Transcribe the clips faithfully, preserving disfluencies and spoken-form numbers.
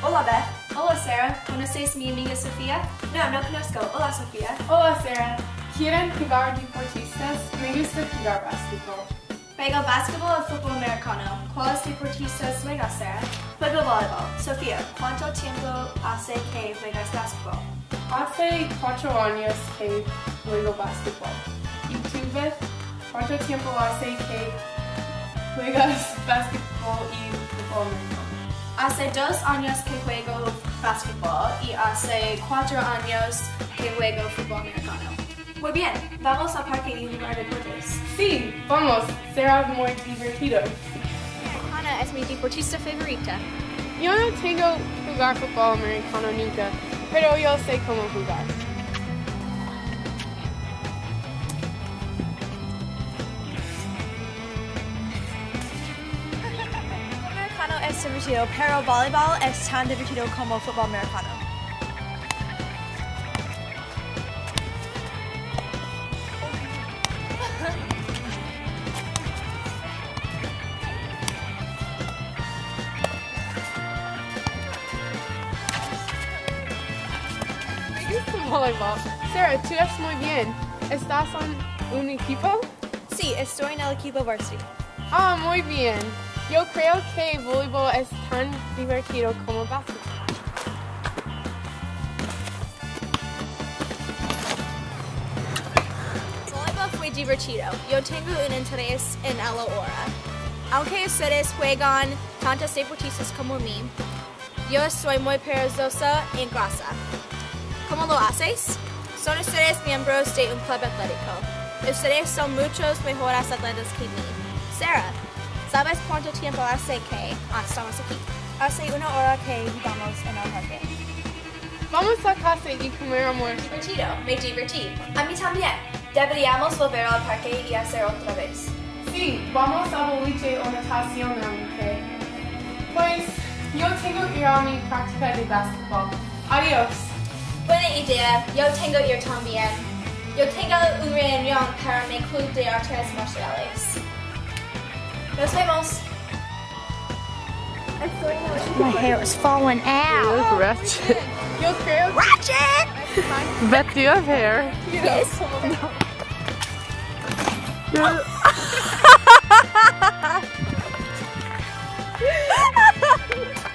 Hola, Beth. Hola, Sarah. ¿Conoces mi amiga Sofía? No, no conozco. Hola, Sofía. Hola, Sarah. ¿Quieren jugar deportistas? Me gusta jugar básquetbol. Juego básquetbol o fútbol americano. ¿Cuáles deportistas juegas, Sarah? Juego voleibol. Sofía, ¿cuánto tiempo hace que juegas básquetbol? Hace cuatro años que juego básquetbol. ¿Y tú, Beth? ¿Cuánto tiempo hace que juegas básquetbol y fútbol americano? Hace dos años que juego básquetbol y hace cuatro años que juego fútbol americano. Muy bien, vamos al parque y jugar deportes. Sí, vamos, será muy divertido. Hannah es mi deportista favorita. Yo no tengo jugar fútbol americano nunca, pero yo sé cómo jugar. Americano es divertido, pero voleibol es tan divertido como fútbol americano. Me gusta voleibol. Sarah, tú eres muy bien. ¿Estás en un equipo? Sí, estoy en el equipo varsity. Ah, muy bien. Yo creo que voleibol es tan divertido como básquetbol. Voleibol fue divertido. Yo tengo un interés en el ahora. Aunque ustedes juegan tantos deportistas como mí, yo soy muy perezosa en grasa. ¿Cómo lo haces? Son ustedes miembros de un club atlético. Ustedes son muchos mejores atletas que mí. Sarah, ¿sabes cuánto tiempo hace que estamos aquí? Hace una hora que jugamos en el parque. Vamos a casa y comer amor. Divertido, me divertí. A mí también. Deberíamos volver al parque y hacer otra vez. Sí, vamos a boliche o natación, aunque. Pues, yo tengo que ir a mi práctica de básquetbol. Adiós. Buena idea, yo tengo que ir también. Yo tengo una reunión para mi club de artes marciales. Nos vemos. My hair is falling out. Ratchet. Yo creo que... Ratchet! Beth, do you have hair? Yes.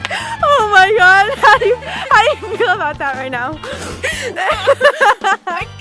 Oh my god, how do you, how do you feel about that right now?